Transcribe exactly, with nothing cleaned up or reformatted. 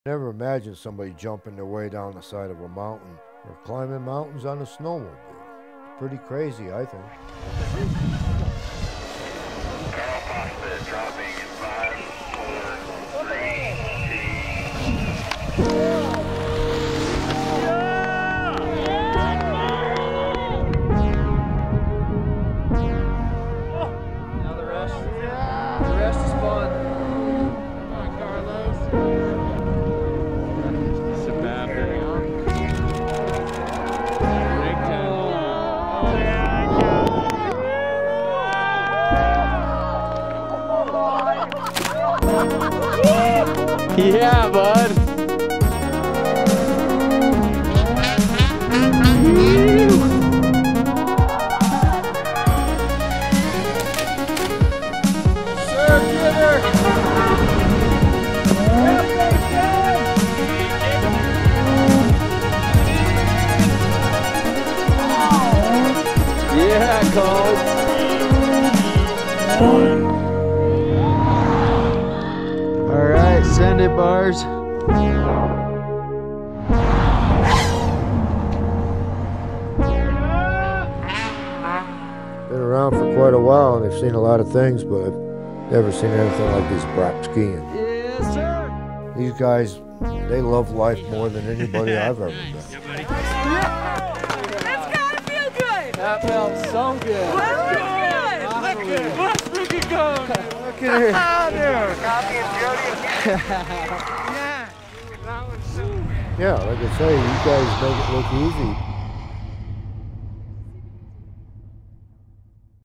Never imagined somebody jumping their way down the side of a mountain or climbing mountains on a snowmobile. Pretty crazy, I think. Karl Fostvedt dropping in five, four, three, two. Now the rest. The rest is fun. Come on, Carlos. Yeah, bud. Yeah, Collins. All right, send it, bars. Been around for quite a while and they've seen a lot of things, but I've never seen anything like this Brap skiing. Yes, sir. These guys, they love life more than anybody I've ever met. That's gotta feel good! That felt so good. That feels good! Let's make it go. Look at her. Copy and Jody. Yeah, that was so Yeah, like I say, you guys make it look easy.